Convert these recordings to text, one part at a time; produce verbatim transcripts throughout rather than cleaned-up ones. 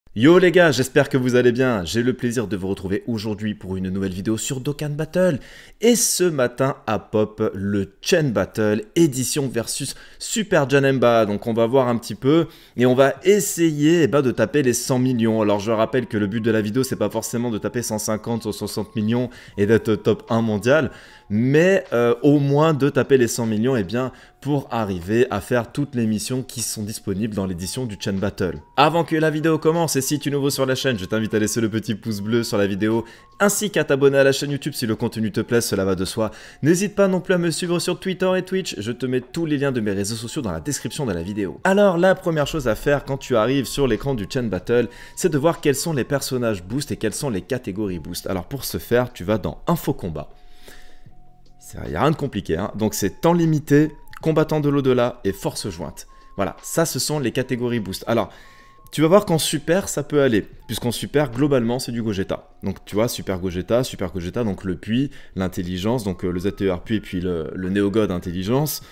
Yo les gars, j'espère que vous allez bien. J'ai le plaisir de vous retrouver aujourd'hui pour une nouvelle vidéo sur Dokkan Battle. Et ce matin a pop le Chain Battle édition versus Super Janemba. Donc on va voir un petit peu et on va essayer eh ben, de taper les cent millions. Alors je rappelle que le but de la vidéo c'est pas forcément de taper cent cinquante ou soixante millions et d'être top un mondial, mais euh, au moins de taper les cent millions et eh bien, pour arriver à faire toutes les missions qui sont disponibles dans l'édition du Chain Battle. Avant que la vidéo commence, et si tu es nouveau sur la chaîne, je t'invite à laisser le petit pouce bleu sur la vidéo, ainsi qu'à t'abonner à la chaîne YouTube si le contenu te plaît, cela va de soi. N'hésite pas non plus à me suivre sur Twitter et Twitch, je te mets tous les liens de mes réseaux sociaux dans la description de la vidéo. Alors la première chose à faire quand tu arrives sur l'écran du Chain Battle, c'est de voir quels sont les personnages boost et quelles sont les catégories boost. Alors pour ce faire, tu vas dans Info Combat. Il n'y a rien de compliqué, hein. Donc c'est temps limité, combattant de l'au-delà et force jointe. Voilà, ça ce sont les catégories boost. Alors, tu vas voir qu'en super, ça peut aller, puisqu'en super, globalement, c'est du Gogeta. Donc tu vois, super Gogeta, super Gogeta, donc le puits, l'intelligence, donc euh, le Z T E R puits et puis le, le Néogod intelligence.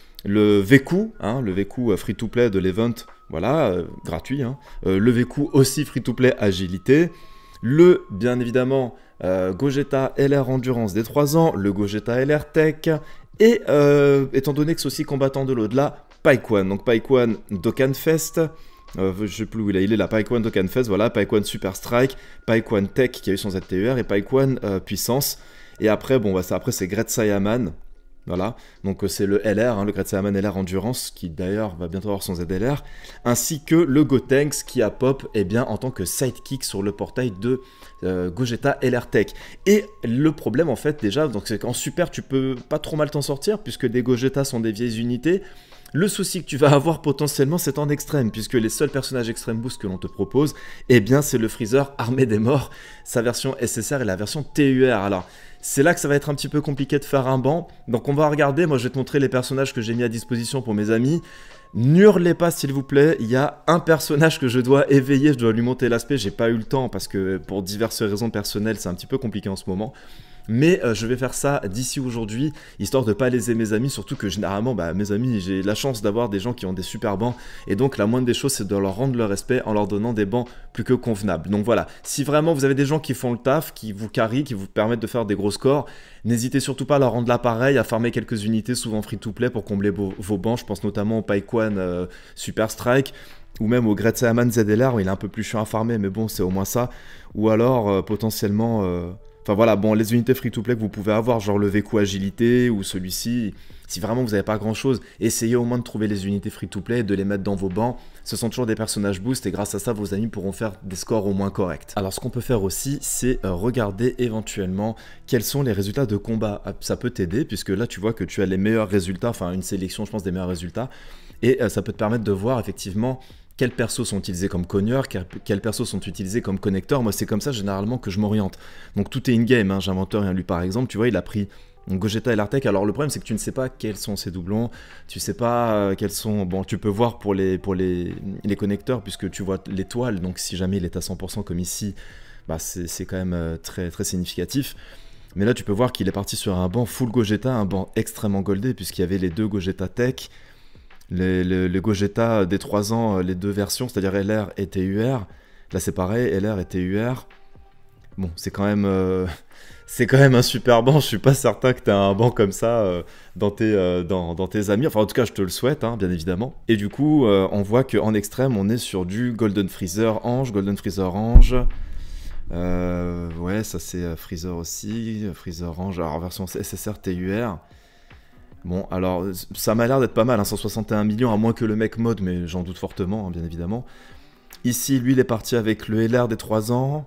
Le Véku, hein, le Véku free-to-play de l'event, voilà, euh, gratuit. Hein. Euh, le Véku aussi free-to-play agilité. Le, bien évidemment, euh, Gogeta L R Endurance des trois ans, le Gogeta L R Tech, et euh, étant donné que c'est aussi combattant de l'au-delà, Paikwan. Donc Paikwan Dokkan Fest, euh, je sais plus où il est, il est là, Paikwan Dokkan Fest, voilà, Paikwan Super Strike, Paikwan Tech qui a eu son Z T E R, et Paikwan euh, Puissance. Et après, bon, bah, ça, après c'est Great Saiyaman. Voilà, donc c'est le L R, hein, le Great Saiyaman L R Endurance, qui d'ailleurs va bientôt avoir son Z L R, ainsi que le Gotenks qui a pop eh bien, en tant que sidekick sur le portail de euh, Gogeta L R Tech. Et le problème en fait déjà, c'est qu'en super tu peux pas trop mal t'en sortir, puisque des Gogeta sont des vieilles unités. Le souci que tu vas avoir potentiellement, c'est en extrême, puisque les seuls personnages extrême boost que l'on te propose, eh bien c'est le Freezer Armée des Morts, sa version S S R et la version T U R. Alors, c'est là que ça va être un petit peu compliqué de faire un banc. Donc on va regarder, moi je vais te montrer les personnages que j'ai mis à disposition pour mes amis. N'hurlez pas s'il vous plaît, il y a un personnage que je dois éveiller, je dois lui monter l'aspect, j'ai pas eu le temps parce que pour diverses raisons personnelles c'est un petit peu compliqué en ce moment. Mais euh, je vais faire ça d'ici aujourd'hui, histoire de pas léser mes amis, surtout que généralement, bah, mes amis, j'ai la chance d'avoir des gens qui ont des super bancs, et donc la moindre des choses, c'est de leur rendre le respect en leur donnant des bancs plus que convenables. Donc voilà, si vraiment vous avez des gens qui font le taf, qui vous carry, qui vous permettent de faire des gros scores, n'hésitez surtout pas à leur rendre l'appareil, à farmer quelques unités, souvent free-to-play, pour combler vos, vos bancs. Je pense notamment au Paikwan euh, Super Strike, ou même au Great Saiyaman Z L R, où il est un peu plus chiant à farmer, mais bon, c'est au moins ça. Ou alors, euh, potentiellement... Euh... Enfin voilà, bon, les unités free-to-play que vous pouvez avoir, genre le Véku agilité ou celui-ci, si vraiment vous n'avez pas grand-chose, essayez au moins de trouver les unités free-to-play et de les mettre dans vos bancs. Ce sont toujours des personnages boost et grâce à ça, vos amis pourront faire des scores au moins corrects. Alors ce qu'on peut faire aussi, c'est euh, regarder éventuellement quels sont les résultats de combat. Ça peut t'aider puisque là, tu vois que tu as les meilleurs résultats, enfin une sélection, je pense, des meilleurs résultats. Et euh, ça peut te permettre de voir effectivement... quels persos sont utilisés comme cogneurs, quels persos sont utilisés comme connecteurs. Moi, c'est comme ça généralement que je m'oriente. Donc tout est in-game, hein. J'invente rien. Lui, par exemple, tu vois, il a pris Gogeta L R Tech. Alors le problème, c'est que tu ne sais pas quels sont ces doublons. Tu sais pas euh, quels sont... Bon, tu peux voir pour les, pour les, les connecteurs, puisque tu vois l'étoile. Donc si jamais il est à cent pour cent comme ici, bah, c'est quand même euh, très, très significatif. Mais là, tu peux voir qu'il est parti sur un banc full Gogeta, un banc extrêmement goldé, puisqu'il y avait les deux Gogeta Tech. Les, les, les Gogeta des trois ans, les deux versions, c'est-à-dire L R et T U R. Là, c'est pareil, L R et T U R. Bon, c'est quand même... Euh, c'est quand même un super banc. Je suis pas certain que tu as un banc comme ça euh, dans, tes, euh, dans, dans tes amis. Enfin, en tout cas, je te le souhaite, hein, bien évidemment. Et du coup, euh, on voit qu'en extrême, on est sur du Golden Freezer Ange, Golden Freezer Ange. Euh, ouais, ça c'est Freezer aussi. Freezer Ange, alors version S S R T U R. Bon, alors, ça m'a l'air d'être pas mal, hein, cent soixante et un millions, à moins que le mec mode, mais j'en doute fortement, hein, bien évidemment. Ici, lui, il est parti avec le L R des trois ans.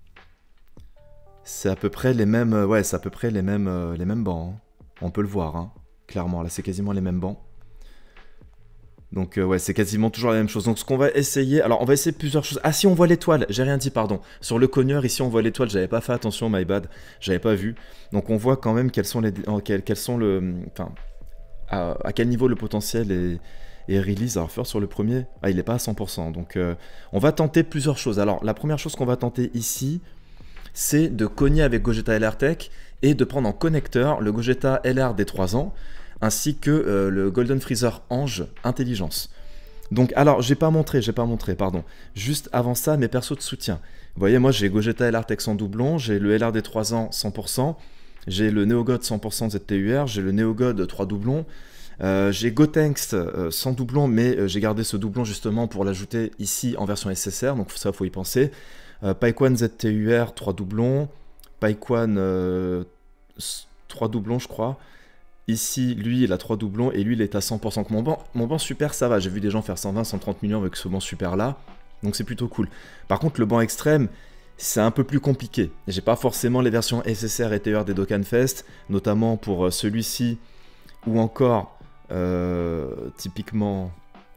C'est à peu près les mêmes... Ouais, c'est à peu près les mêmes, euh, les mêmes bancs. Hein. On peut le voir, hein, clairement. Là, c'est quasiment les mêmes bancs. Donc, euh, ouais, c'est quasiment toujours la même chose. Donc, ce qu'on va essayer... Alors, on va essayer plusieurs choses. Ah, si, on voit l'étoile. J'ai rien dit, pardon. Sur le cogneur, ici, on voit l'étoile. J'avais pas fait attention, my bad. J'avais pas vu. Donc, on voit quand même quels sont les... Quels, quels sont le... Enfin, à, à quel niveau le potentiel est... Et release, alors faire sur le premier, ah, il n'est pas à cent pour cent. Donc, euh, on va tenter plusieurs choses. Alors, la première chose qu'on va tenter ici, c'est de cogner avec Gogeta L R Tech et de prendre en connecteur le Gogeta L R des trois ans, ainsi que euh, le Golden Freezer Ange Intelligence. Donc, alors, j'ai pas montré, j'ai pas montré, pardon. Juste avant ça, mes persos de soutien. Vous voyez, moi, j'ai Gogeta L R Tech sans doublon, j'ai le L R des trois ans cent pour cent, j'ai le NeoGod cent pour cent Z T U R, j'ai le NeoGod trois doublons, euh, j'ai Gotenks euh, sans doublon, mais euh, j'ai gardé ce doublon justement pour l'ajouter ici en version S S R, donc ça, faut y penser. Euh, Paikwan Z T U R trois doublons, Paikwan euh, trois doublons, je crois. Ici, lui, il a trois doublons et lui, il est à cent pour cent. Mon banc, mon banc super, ça va. J'ai vu des gens faire cent vingt, cent trente millions avec ce banc super là. Donc c'est plutôt cool. Par contre, le banc extrême, c'est un peu plus compliqué. J'ai pas forcément les versions S S R et T U R des Dokkan Fest, notamment pour celui-ci ou encore euh, typiquement.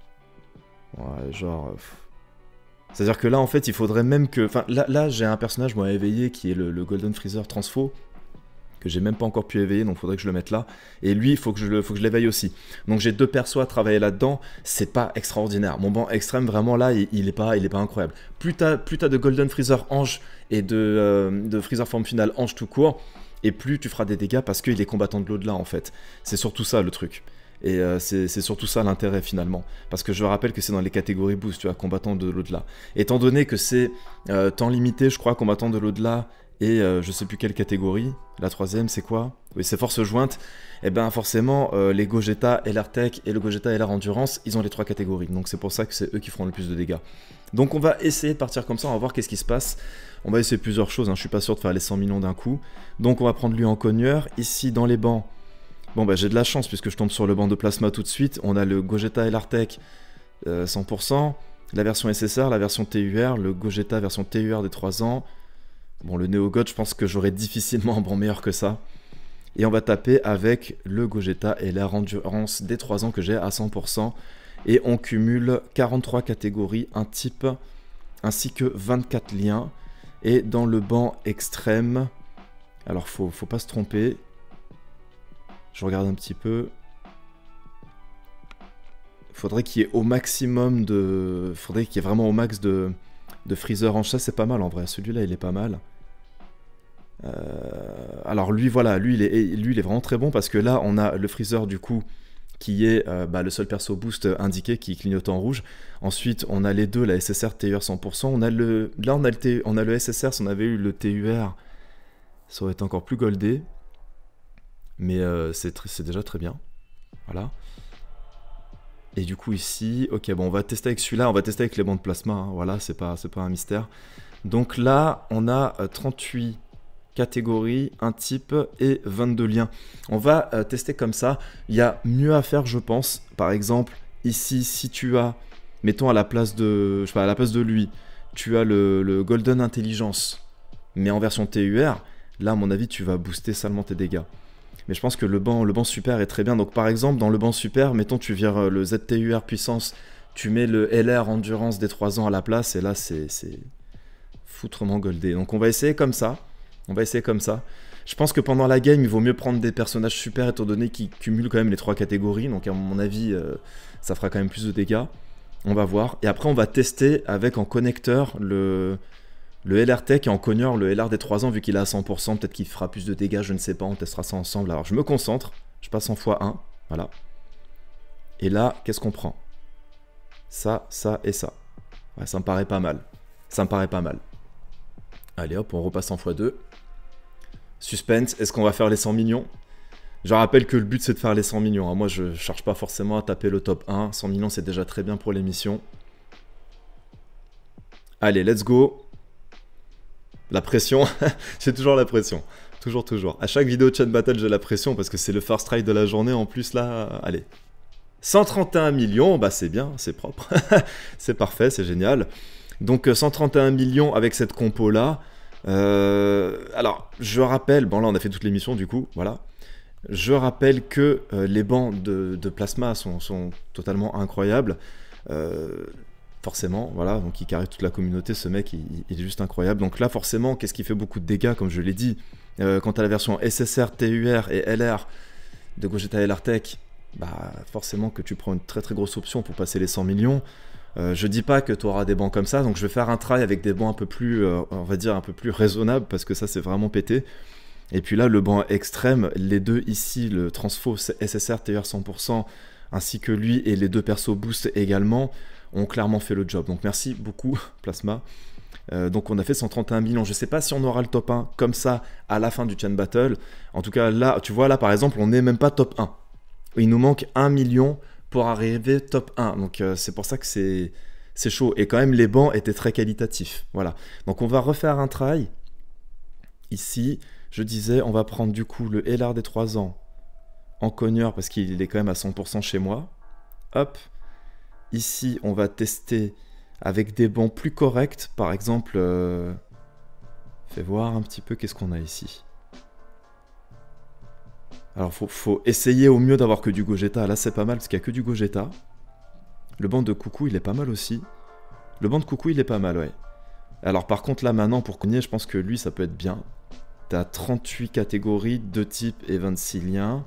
Ouais, genre. C'est-à-dire que là, en fait, il faudrait même que. Enfin, là, là j'ai un personnage, moi, éveillé qui est le, le Golden Freezer Transfo, que j'ai même pas encore pu éveiller, donc il faudrait que je le mette là. Et lui, il faut que je le, faut que je l'éveille aussi. Donc j'ai deux persos à travailler là-dedans, c'est pas extraordinaire. Mon banc extrême, vraiment là, il, il, est, pas, il est pas incroyable. Plus t'as as de Golden Freezer Ange et de, euh, de Freezer forme finale Ange tout court, et plus tu feras des dégâts parce qu'il est combattant de l'au-delà en fait. C'est surtout ça le truc. Et euh, c'est surtout ça l'intérêt finalement. Parce que je rappelle que c'est dans les catégories boost, tu vois, combattant de l'au-delà. Étant donné que c'est euh, temps limité, je crois, combattant de l'au-delà, et euh, je sais plus quelle catégorie. La troisième, c'est quoi? Oui, c'est force jointe. Et bien forcément, euh, les Gogeta L R Tech et le Gogeta L R Endurance, ils ont les trois catégories. Donc c'est pour ça que c'est eux qui feront le plus de dégâts. Donc on va essayer de partir comme ça, on va voir qu'est-ce qui se passe. On va essayer plusieurs choses, hein. Je suis pas sûr de faire les cent millions d'un coup. Donc on va prendre lui en cogneur. Ici, dans les bancs, bon bah j'ai de la chance puisque je tombe sur le banc de plasma tout de suite. On a le Gogeta L R Tech euh, cent pour cent, la version S S R, la version T U R, le Gogeta version T U R des trois ans. Bon, le NeoGod, je pense que j'aurai difficilement un banc meilleur que ça. Et on va taper avec le Gogeta et la Endurance des trois ans que j'ai à cent pour cent. Et on cumule quarante-trois catégories, un type, ainsi que vingt-quatre liens. Et dans le banc extrême, alors faut, faut pas se tromper. Je regarde un petit peu. Faudrait qu'il y ait au maximum de... Faudrait qu'il y ait vraiment au max de... de Freezer en chat, c'est pas mal en vrai. Celui-là, il est pas mal. Euh, alors lui, voilà, lui il, est, lui, il est vraiment très bon parce que là, on a le Freezer du coup qui est euh, bah, le seul perso boost indiqué qui clignote en rouge. Ensuite, on a les deux, la S S R, T U R cent pour cent. On a le, là, on a le, T, on a le S S R. Si on avait eu le T U R, ça aurait été encore plus goldé. Mais euh, c'est déjà très bien. Voilà. Et du coup ici, ok, bon, on va tester avec celui-là, on va tester avec les bancs de plasma, hein, voilà, c'est pas, c'est pas un mystère. Donc là, on a euh, trente-huit catégories, un type et vingt-deux liens. On va euh, tester comme ça, il y a mieux à faire, je pense. Par exemple, ici, si tu as, mettons à la place de, je sais pas, à la place de lui, tu as le, le Golden Intelligence, mais en version T U R, là, à mon avis, tu vas booster salement tes dégâts. Mais je pense que le banc, le banc super est très bien. Donc par exemple, dans le banc super, mettons tu vires le Z T U R puissance, tu mets le L R endurance des trois ans à la place, et là c'est foutrement goldé. Donc on va essayer comme ça. On va essayer comme ça. Je pense que pendant la game, il vaut mieux prendre des personnages super, étant donné qu'ils cumulent quand même les trois catégories. Donc à mon avis, euh, ça fera quand même plus de dégâts. On va voir. Et après, on va tester avec en connecteur le... Le L R Tech et en cogneur, le L R des trois ans, vu qu'il est à cent pour cent, peut-être qu'il fera plus de dégâts, je ne sais pas, on testera ça ensemble. Alors je me concentre, je passe en fois un, voilà. Et là, qu'est-ce qu'on prend? Ça, ça et ça. Ouais, ça me paraît pas mal. Ça me paraît pas mal. Allez hop, on repasse en fois deux. Suspense, est-ce qu'on va faire les cent millions? Je rappelle que le but c'est de faire les cent millions. Hein. Moi je ne cherche pas forcément à taper le top un. cent millions c'est déjà très bien pour l'émission. Allez, let's go. La pression, j'ai toujours la pression. Toujours, toujours. À chaque vidéo de Chain Battle, j'ai la pression parce que c'est le first try de la journée en plus là. Allez. cent trente et un millions, bah c'est bien, c'est propre. C'est parfait, c'est génial. Donc cent trente et un millions avec cette compo là. Euh, alors, je rappelle, bon là on a fait toute l'émission du coup, voilà. Je rappelle que euh, les bancs de, de plasma sont, sont totalement incroyables. Euh, Forcément, voilà, donc il carré toute la communauté, ce mec, il, il est juste incroyable. Donc là, forcément, qu'est-ce qui fait beaucoup de dégâts, comme je l'ai dit, euh, quant à la version S S R, T U R et L R de Gogeta L R Tech, bah forcément que tu prends une très très grosse option pour passer les cent millions. Euh, je dis pas que tu auras des bancs comme ça, donc je vais faire un try avec des bancs un peu plus, euh, on va dire, un peu plus raisonnables, parce que ça, c'est vraiment pété. Et puis là, le banc extrême, les deux ici, le Transfo S S R T U R cent pour cent, ainsi que lui et les deux persos boost également, ont clairement fait le job. Donc merci beaucoup, Plasma. Euh, donc on a fait cent trente et un millions. Je sais pas si on aura le top un comme ça à la fin du Chain Battle. En tout cas, là, tu vois, là par exemple, on n'est même pas top un. Il nous manque un million pour arriver top un. Donc euh, c'est pour ça que c'est chaud. Et quand même, les bancs étaient très qualitatifs. Voilà. Donc on va refaire un try. Ici, je disais, on va prendre du coup le L R des trois ans en cogneur parce qu'il est quand même à cent pour cent chez moi. Hop. Ici, on va tester avec des bancs plus corrects. Par exemple, euh... fais voir un petit peu qu'est-ce qu'on a ici. Alors, faut, faut essayer au mieux d'avoir que du Gogeta. Là, c'est pas mal parce qu'il n'y a que du Gogeta. Le banc de coucou, il est pas mal aussi. Le banc de coucou, il est pas mal, ouais. Alors, par contre, là, maintenant, pour cogner, je pense que lui, ça peut être bien. T'as trente-huit catégories, deux types et vingt-six liens.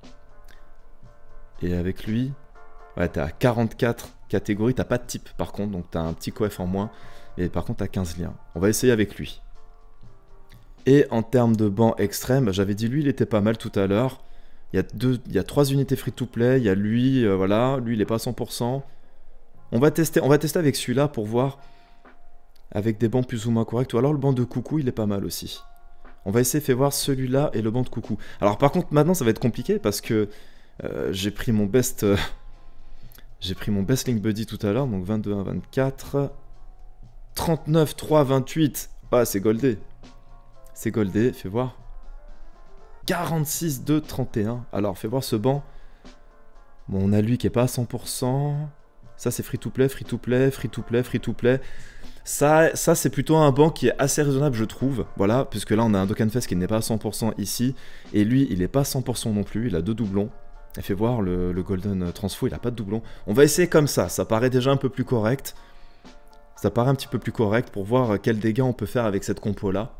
Et avec lui... Ouais, t'as quarante-quatre catégories, t'as pas de type par contre, donc t'as un petit coef en moins. Et par contre, t'as quinze liens. On va essayer avec lui. Et en termes de banc extrême, j'avais dit lui, il était pas mal tout à l'heure. Il y a deux, il y a trois unités free-to-play. Il y a lui, euh, voilà, lui, il est pas à cent pour cent. On va tester, on va tester avec celui-là pour voir avec des bancs plus ou moins corrects. Ou alors le banc de coucou, il est pas mal aussi. On va essayer de faire voir celui-là et le banc de coucou. Alors par contre, maintenant, ça va être compliqué parce que euh, j'ai pris mon best... Euh, J'ai pris mon best link buddy tout à l'heure, donc vingt-deux, un, vingt-quatre, trente-neuf, trois, vingt-huit. Ah, c'est goldé. C'est goldé, fais voir. quarante-six, deux, trente et un. Alors, fais voir ce banc. Bon, on a lui qui est pas à cent pour cent. Ça, c'est free to play, free to play, free to play, free to play. Ça, ça c'est plutôt un banc qui est assez raisonnable, je trouve. Voilà, puisque là, on a un Dokkanfest qui n'est pas à cent pour cent ici. Et lui, il n'est pas à cent pour cent non plus. Il a deux doublons. Elle fait voir le, le Golden Transfo, il a pas de doublon. On va essayer comme ça, ça paraît déjà un peu plus correct. Ça paraît un petit peu plus correct pour voir quels dégâts on peut faire avec cette compo là.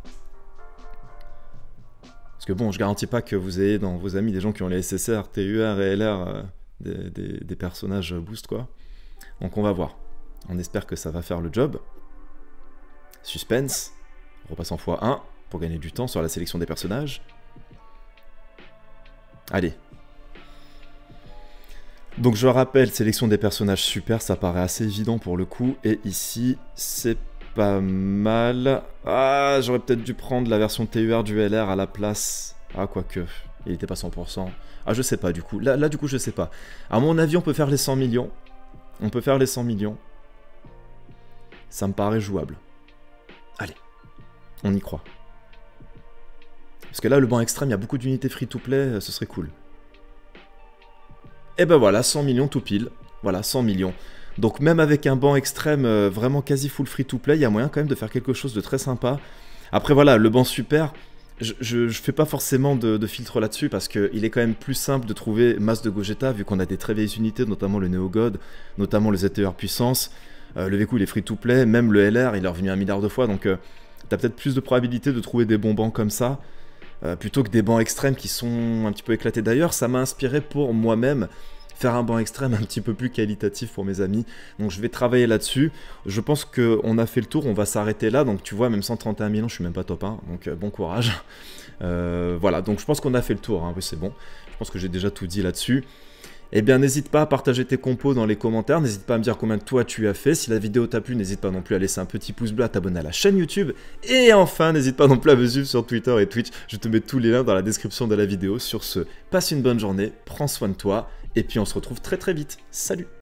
Parce que bon, je garantis pas que vous ayez dans vos amis des gens qui ont les S S R, T U R et L R, euh, des, des, des personnages boost quoi. Donc on va voir. On espère que ça va faire le job. Suspense. On repasse en fois un pour gagner du temps sur la sélection des personnages. Allez. Donc je rappelle, sélection des personnages super, ça paraît assez évident pour le coup. Et ici, c'est pas mal. Ah, j'aurais peut-être dû prendre la version T U R du L R à la place. Ah, quoique, il était pas cent pour cent. Ah, je sais pas du coup. Là, là, du coup, je sais pas. À mon avis, on peut faire les cent millions. On peut faire les cent millions. Ça me paraît jouable. Allez, on y croit. Parce que là, le banc extrême, il y a beaucoup d'unités free-to-play, ce serait cool. Et ben voilà, cent millions tout pile. Voilà, cent millions. Donc même avec un banc extrême euh, vraiment quasi full free to play, il y a moyen quand même de faire quelque chose de très sympa. Après voilà, le banc super, je, je, je fais pas forcément de, de filtre là-dessus parce qu'il est quand même plus simple de trouver masse de Gogeta vu qu'on a des très vieilles unités, notamment le Neo God, notamment le Z T E R puissance. Euh, le Vécu il est free to play, même le L R il est revenu un milliard de fois, donc euh, t'as peut-être plus de probabilité de trouver des bons bancs comme ça. Euh, plutôt que des bancs extrêmes qui sont un petit peu éclatés. D'ailleurs, ça m'a inspiré pour moi-même faire un banc extrême un petit peu plus qualitatif pour mes amis. Donc je vais travailler là-dessus. Je pense qu'on a fait le tour, on va s'arrêter là. Donc tu vois, même cent trente et un millions, je suis même pas top un. Donc euh, bon courage. Euh, voilà, donc je pense qu'on a fait le tour. Hein. Oui, c'est bon. Je pense que j'ai déjà tout dit là-dessus. Eh bien, n'hésite pas à partager tes compos dans les commentaires. N'hésite pas à me dire combien de toi tu as fait. Si la vidéo t'a plu, n'hésite pas non plus à laisser un petit pouce bleu, à t'abonner à la chaîne YouTube. Et enfin, n'hésite pas non plus à me suivre sur Twitter et Twitch. Je te mets tous les liens dans la description de la vidéo. Sur ce, passe une bonne journée, prends soin de toi. Et puis on se retrouve très très vite. Salut!